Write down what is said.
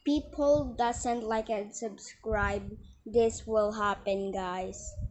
people doesn't like and subscribe, this will happen, guys.